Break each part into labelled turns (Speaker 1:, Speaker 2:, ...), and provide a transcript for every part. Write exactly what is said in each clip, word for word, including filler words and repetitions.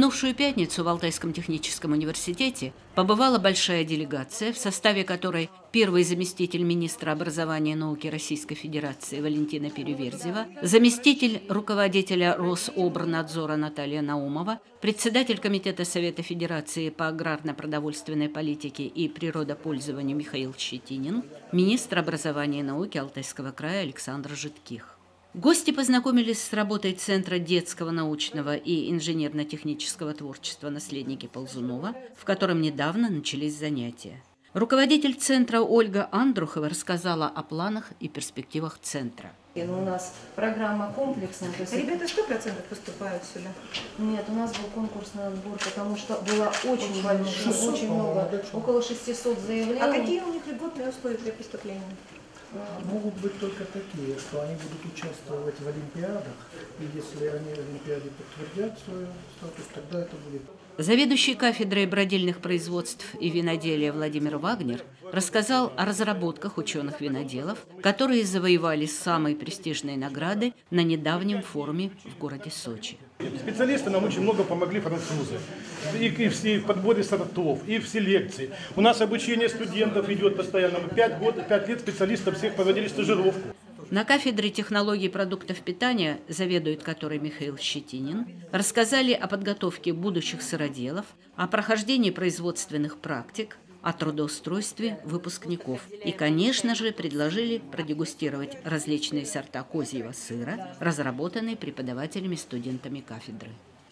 Speaker 1: минувшую пятницу в Алтайском техническом университете побывала большая делегация, в составе которой первый заместитель министра образования и науки Российской Федерации Валентина Переверзева, заместитель руководителя Рособрнадзора Наталья Наумова, председатель Комитета Совета Федерации по аграрно-продовольственной политике и природопользованию Михаил Щетинин, министр образования и науки Алтайского края Александр Жидких. Гости познакомились с работой Центра детского научного и инженерно-технического творчества «Наследники Ползунова», в котором недавно начались занятия. Руководитель центра Ольга Андрухова рассказала о планах и перспективах центра.
Speaker 2: У нас программа комплексная. То есть
Speaker 3: ребята сто процентов поступают сюда?
Speaker 2: Нет, у нас был конкурсный отбор, потому что было очень большое, очень много, около шестисот заявлений.
Speaker 3: А какие у них льготные условия для поступления?
Speaker 4: Могут быть только такие, что они будут участвовать в олимпиадах, и если они в олимпиаде подтвердят свой статус, тогда это будет.
Speaker 1: Заведующий кафедрой бродильных производств и виноделия Владимир Вагнер рассказал о разработках ученых-виноделов, которые завоевали самые престижные награды на недавнем форуме в городе Сочи.
Speaker 5: Специалисты нам очень много помогли, французы, и, и в подборе сортов, и в селекции. У нас обучение студентов идет постоянно. Мы пять, год, пять лет специалистов всех проводили стажировку.
Speaker 1: На кафедре технологий продуктов питания, заведует которой Михаил Щетинин, рассказали о подготовке будущих сыроделов, о прохождении производственных практик, о трудоустройстве выпускников. И, конечно же, предложили продегустировать различные сорта козьего сыра, разработанные преподавателями и студентами кафедры.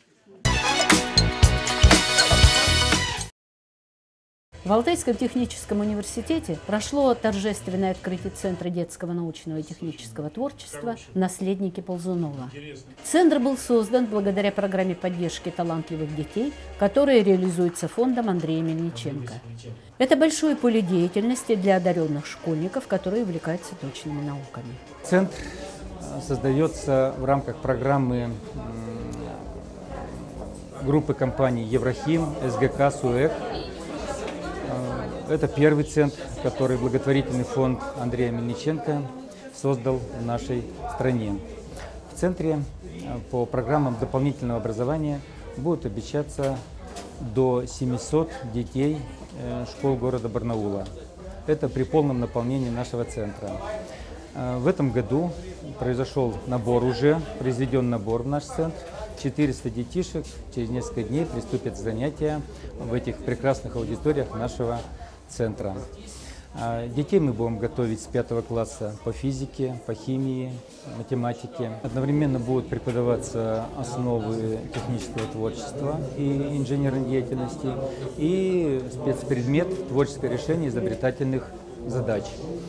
Speaker 1: В Алтайском техническом университете прошло торжественное открытие Центра детского научного и технического творчества «Наследники Ползунова». Центр был создан благодаря программе поддержки талантливых детей, которая реализуется фондом Андрея Мельниченко. Это большое поле деятельности для одаренных школьников, которые увлекаются точными науками.
Speaker 6: Центр создается в рамках программы группы компаний «Еврохим», СГК, СУЭК. Это первый центр, который благотворительный фонд Андрея Мельниченко создал в нашей стране. В центре по программам дополнительного образования будут обучаться до семисот детей школ города Барнаула. Это при полном наполнении нашего центра. В этом году произошел набор уже, произведен набор в наш центр. четыреста детишек через несколько дней приступят к занятиям в этих прекрасных аудиториях нашего центра. Детей мы будем готовить с пятого класса по физике, по химии, математике. Одновременно будут преподаваться основы технического творчества и инженерной деятельности и спецпредмет творческое решение изобретательных задач.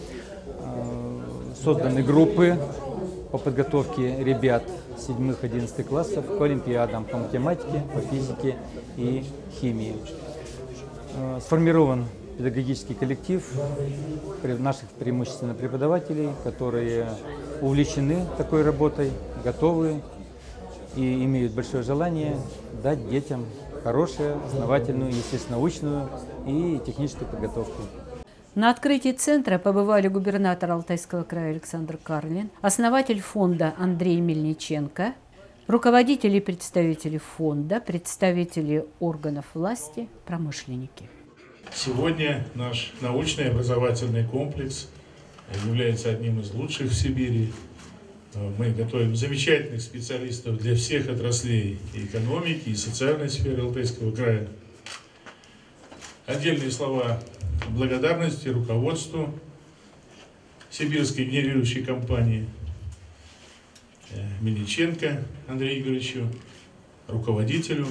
Speaker 6: Созданы группы по подготовке ребят седьмых-одиннадцатых классов к олимпиадам по математике, по физике и химии. Сформирован педагогический коллектив наших преимущественно преподавателей, которые увлечены такой работой, готовы и имеют большое желание дать детям хорошую, основательную, естественно, научную и техническую подготовку.
Speaker 1: На открытии центра побывали губернатор Алтайского края Александр Карлин, основатель фонда Андрей Мельниченко, руководители и представители фонда, представители органов власти, промышленники.
Speaker 5: Сегодня наш научный образовательный комплекс является одним из лучших в Сибири. Мы готовим замечательных специалистов для всех отраслей и экономики, и социальной сферы Алтайского края. Отдельные слова благодарности руководству сибирской генерирующей компании Мельниченко Андрею Игоревичу, руководителю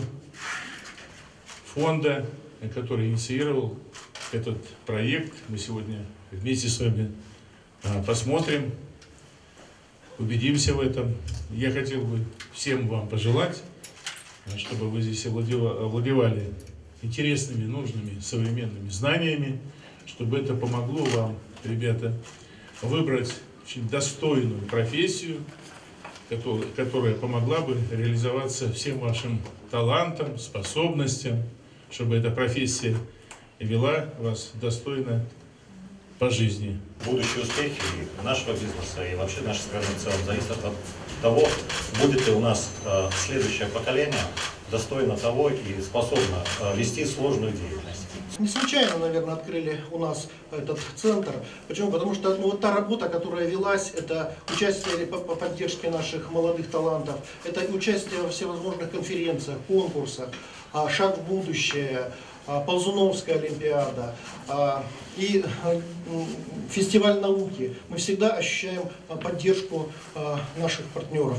Speaker 5: фонда, который инициировал этот проект. Мы сегодня вместе с вами посмотрим, убедимся в этом. Я хотел бы всем вам пожелать, чтобы вы здесь овладевали интересными, нужными, современными знаниями, чтобы это помогло вам, ребята, выбрать очень достойную профессию, которая, которая помогла бы реализоваться всем вашим талантам, способностям, чтобы эта профессия вела вас достойно по жизни.
Speaker 7: Будущие успехи нашего бизнеса и вообще нашей страны в целом зависят от того, будет ли у нас э, следующее поколение достойна того и способна вести сложную деятельность.
Speaker 4: Не случайно, наверное, открыли у нас этот центр. Почему? Потому что ну, вот та работа, которая велась, это участие по, по поддержке наших молодых талантов, это участие во всевозможных конференциях, конкурсах, шаг в будущее, Ползуновская олимпиада и фестиваль науки. Мы всегда ощущаем поддержку наших партнеров.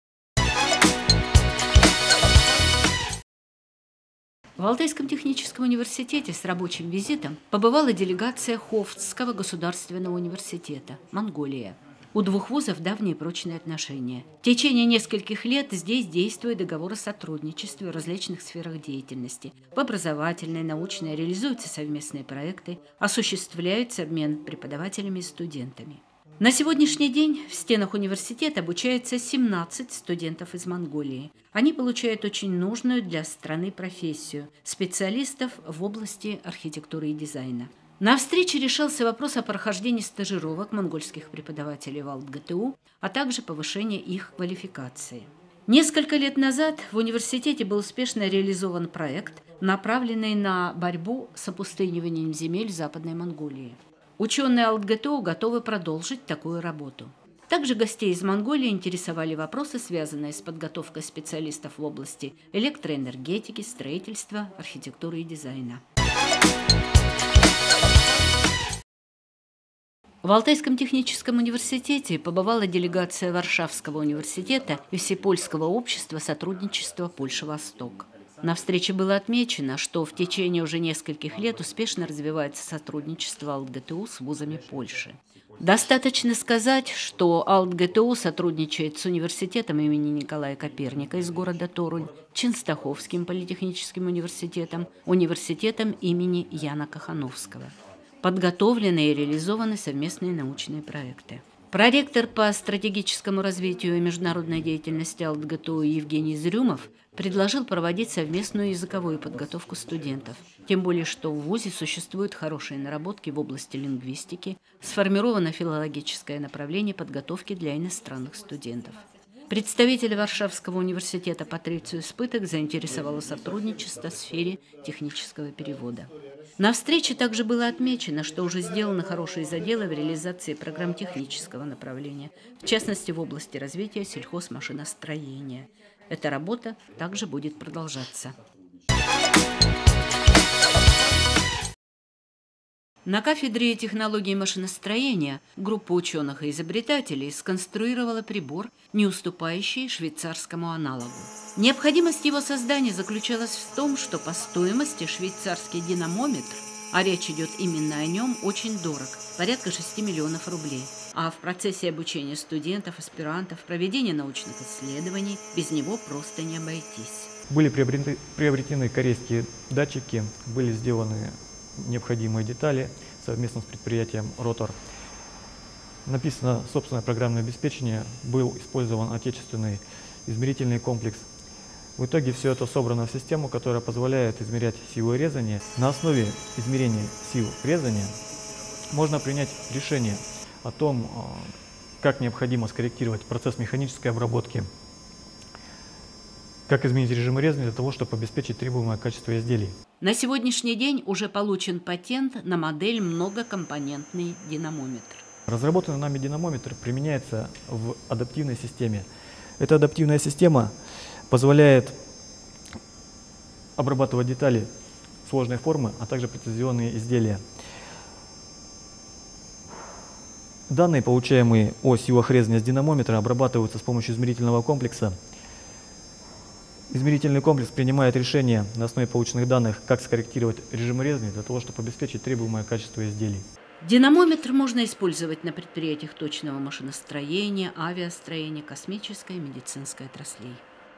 Speaker 1: В Алтайском техническом университете с рабочим визитом побывала делегация Хофтского государственного университета, Монголия. У двух вузов давние прочные отношения. В течение нескольких лет здесь действует договор о сотрудничестве в различных сферах деятельности. В образовательной, научной реализуются совместные проекты, осуществляется обмен преподавателями и студентами. На сегодняшний день в стенах университета обучается семнадцать студентов из Монголии. Они получают очень нужную для страны профессию – специалистов в области архитектуры и дизайна. На встрече решался вопрос о прохождении стажировок монгольских преподавателей в АлтГТУ, а также повышении их квалификации. Несколько лет назад в университете был успешно реализован проект, направленный на борьбу с опустыниванием земель в Западной Монголии. Ученые АлтГТУ готовы продолжить такую работу. Также гостей из Монголии интересовали вопросы, связанные с подготовкой специалистов в области электроэнергетики, строительства, архитектуры и дизайна. В Алтайском техническом университете побывала делегация Варшавского университета и Всепольского общества сотрудничества Польша-Восток. На встрече было отмечено, что в течение уже нескольких лет успешно развивается сотрудничество АлтГТУ с вузами Польши. Достаточно сказать, что АлтГТУ сотрудничает с университетом имени Николая Коперника из города Торунь, Ченстаховским политехническим университетом, университетом имени Яна Кохановского. Подготовлены и реализованы совместные научные проекты. Проректор по стратегическому развитию и международной деятельности АлтГТУ Евгений Зрюмов предложил проводить совместную языковую подготовку студентов. Тем более, что в вузе существуют хорошие наработки в области лингвистики, сформировано филологическое направление подготовки для иностранных студентов. Представитель Варшавского университета Патрицию Спыток заинтересовало сотрудничество в сфере технического перевода. На встрече также было отмечено, что уже сделаны хорошие заделы в реализации программ технического направления, в частности в области развития сельхозмашиностроения. Эта работа также будет продолжаться. На кафедре технологии машиностроения группа ученых и изобретателей сконструировала прибор, не уступающий швейцарскому аналогу. Необходимость его создания заключалась в том, что по стоимости швейцарский динамометр, а речь идет именно о нем, очень дорог, порядка шести миллионов рублей. А в процессе обучения студентов, аспирантов, проведения научных исследований без него просто не обойтись.
Speaker 8: Были приобретены, приобретены корейские датчики, были сделаны необходимые детали совместно с предприятием «Ротор». Написано собственное программное обеспечение, был использован отечественный измерительный комплекс. В итоге все это собрано в систему, которая позволяет измерять силы резания. На основе измерения сил резания можно принять решение о том, как необходимо скорректировать процесс механической обработки, как изменить режим резания для того, чтобы обеспечить требуемое качество изделий.
Speaker 1: На сегодняшний день уже получен патент на модель многокомпонентный динамометр.
Speaker 8: Разработанный нами динамометр применяется в адаптивной системе. Эта адаптивная система позволяет обрабатывать детали сложной формы, а также прецизионные изделия. Данные, получаемые о силах резания с динамометра, обрабатываются с помощью измерительного комплекса. Измерительный комплекс принимает решение на основе полученных данных, как скорректировать режим резания для того, чтобы обеспечить требуемое качество изделий.
Speaker 1: Динамометр можно использовать на предприятиях точного машиностроения, авиастроения, космической и медицинской отраслей.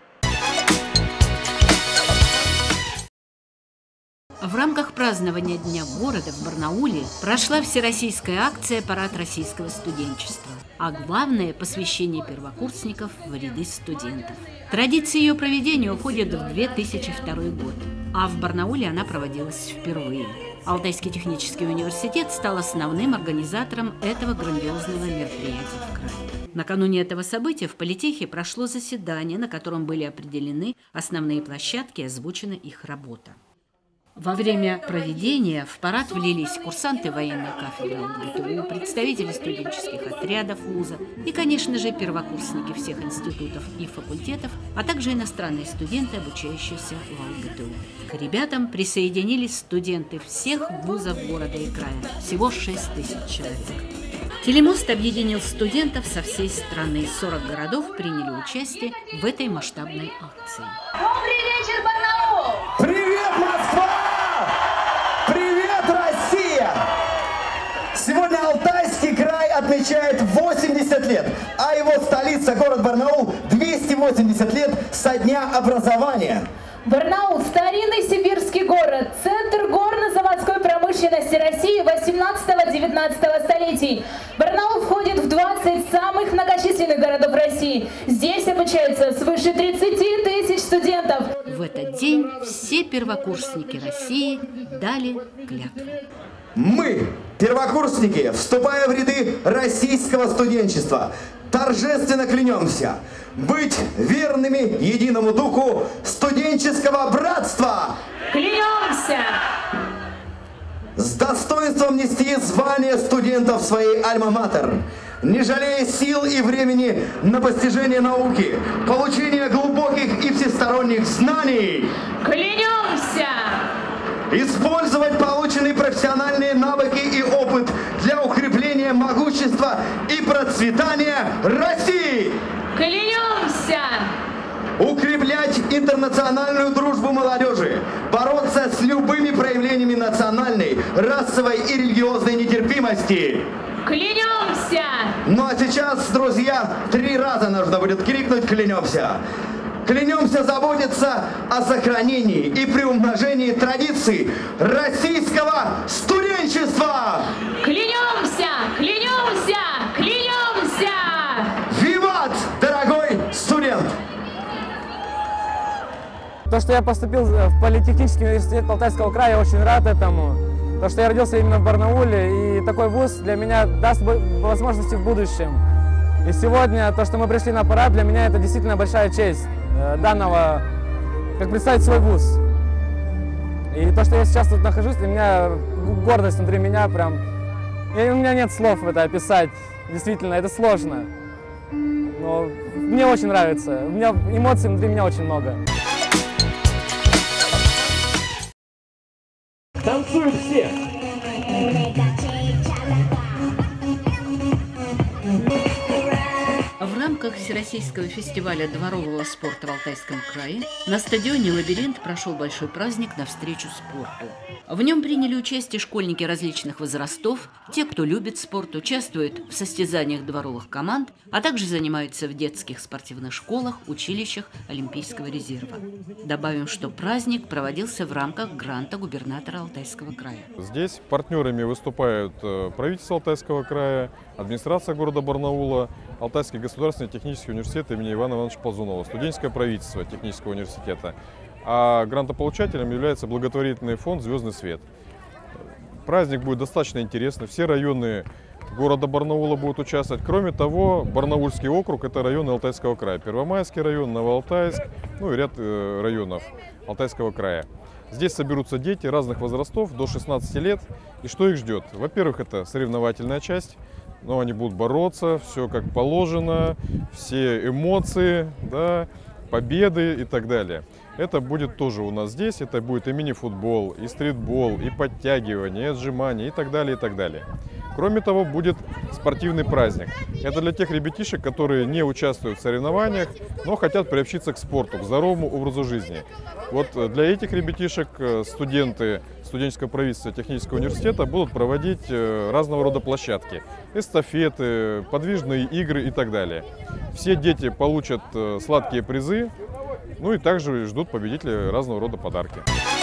Speaker 1: В рамках празднования Дня города в Барнауле прошла всероссийская акция «Парад российского студенчества», а главное – посвящение первокурсников в ряды студентов. Традиция ее проведения уходит в две тысячи второй год, а в Барнауле она проводилась впервые. Алтайский технический университет стал основным организатором этого грандиозного мероприятия в крае. Накануне этого события в политехе прошло заседание, на котором были определены основные площадки и озвучена их работа. Во время проведения в парад влились курсанты военной кафедры ЛГТУ, представители студенческих отрядов вуза и, конечно же, первокурсники всех институтов и факультетов, а также иностранные студенты, обучающиеся в ЛГТУ. К ребятам присоединились студенты всех вузов города и края, всего шесть тысяч человек. Телемост объединил студентов со всей страны. сорок городов приняли участие в этой масштабной акции.
Speaker 9: Добрый вечер, Барнаул!
Speaker 10: Привет, Москва! Привет, Россия! Сегодня Алтайский край отмечает восемьдесят лет, а его столица, город Барнаул, двести восемьдесят лет со дня образования.
Speaker 9: Барнаул – старинный сибирский город, центр горно-заводской промышленности России восемнадцатого-девятнадцатого столетий. Барнаул входит в двадцать самых многочисленных городов России. Здесь обучаются свыше тридцати тысяч студентов.
Speaker 1: В этот день все первокурсники России дали клятву.
Speaker 10: Мы, первокурсники, вступая в ряды российского студенчества, торжественно клянемся быть верными единому духу студенческого братства.
Speaker 9: Клянемся!
Speaker 10: С достоинством нести звание студентов своей альма-матер, не жалея сил и времени на постижение науки, получение глубоких и всесторонних знаний.
Speaker 9: Клянемся!
Speaker 10: Использовать полученные профессиональные навыки и опыт для укрепления могущества и процветания России.
Speaker 9: Клянемся!
Speaker 10: Укреплять интернациональную дружбу молодежи, бороться с любыми проявлениями национальной, расовой и религиозной нетерпимости.
Speaker 9: Клянемся!
Speaker 10: Ну а сейчас, друзья, три раза нужно будет крикнуть «Клянемся». Клянемся заботиться о сохранении и приумножении традиций российского студенчества!
Speaker 9: Клянемся! Клянемся! Клянемся!
Speaker 10: Виват, дорогой студент!
Speaker 11: То, что я поступил в политехнический университет Алтайского края, я очень рад этому. То, что я родился именно в Барнауле, и такой вуз для меня даст возможности в будущем. И сегодня то, что мы пришли на парад, для меня это действительно большая честь данного, как представить свой вуз. И то, что я сейчас тут нахожусь, для меня гордость внутри меня прям. И у меня нет слов это описать. Действительно, это сложно. Но мне очень нравится. У меня эмоций внутри меня очень много.
Speaker 12: Танцуют все!
Speaker 1: В рамках Всероссийского фестиваля дворового спорта в Алтайском крае на стадионе «Лабиринт» прошел большой праздник навстречу спорту. В нем приняли участие школьники различных возрастов, те, кто любит спорт, участвуют в состязаниях дворовых команд, а также занимаются в детских спортивных школах, училищах Олимпийского резерва. Добавим, что праздник проводился в рамках гранта губернатора Алтайского края.
Speaker 13: Здесь партнерами выступают правительство Алтайского края, администрация города Барнаула, Алтайский государственный технический университет имени Ивана Ивановича Ползунова, студенческое правительство технического университета. А грантополучателем является благотворительный фонд «Звездный свет». Праздник будет достаточно интересный. Все районы города Барнаула будут участвовать. Кроме того, Барнаульский округ – это районы Алтайского края. Первомайский район, Новоалтайск, ну и ряд районов Алтайского края. Здесь соберутся дети разных возрастов, до шестнадцати лет. И что их ждет? Во-первых, это соревновательная часть. Но они будут бороться, все как положено, все эмоции, да, победы и так далее. Это будет тоже у нас здесь, это будет и мини-футбол, и стритбол, и подтягивание, и отжимания и так далее, и так далее. Кроме того, будет спортивный праздник. Это для тех ребятишек, которые не участвуют в соревнованиях, но хотят приобщиться к спорту, к здоровому образу жизни. Вот для этих ребятишек студенты студенческого правительства технического университета будут проводить разного рода площадки, эстафеты, подвижные игры и так далее. Все дети получат сладкие призы, ну и также ждут победителей разного рода подарки.